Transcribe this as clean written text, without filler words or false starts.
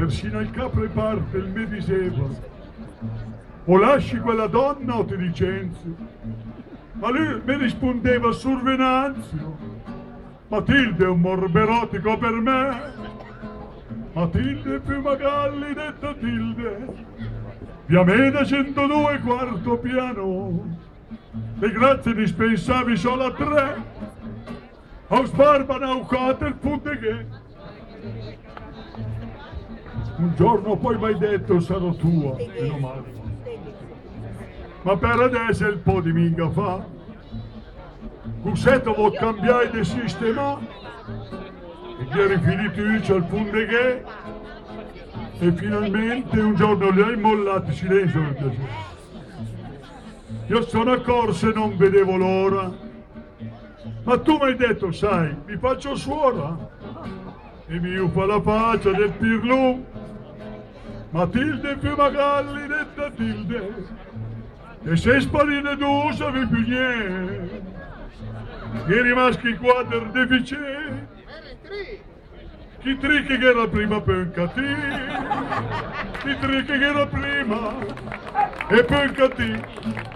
persino il capre parte il me diceva: o lasci quella donna o ti licenzio. Ma lui mi rispondeva survenanzio: Matilde è un morberotico per me. Matilde Fumagalli detta Tilde, via Meda 102 quarto piano. Le grazie dispensavi solo a 3. Aus Barbana Aucate il punto che un giorno poi mi hai detto sarò tua, meno male. Ma per adesso il po' di minga fa. Cussetto vuol cambiare di sistema e gli eri finito al punto che e finalmente un giorno li hai mollati silenzio. Io sono accorso e non vedevo l'ora. Ma tu mi hai detto, sai, mi faccio suora e mi ufa la faccia del pirlù. Matilde Fumagalli detta Tilde, e se sparire tu sapevi più niente. Che rimasti qua del deficit. Chi tricchi che era prima pencati, chi tricchi che era prima e pencati.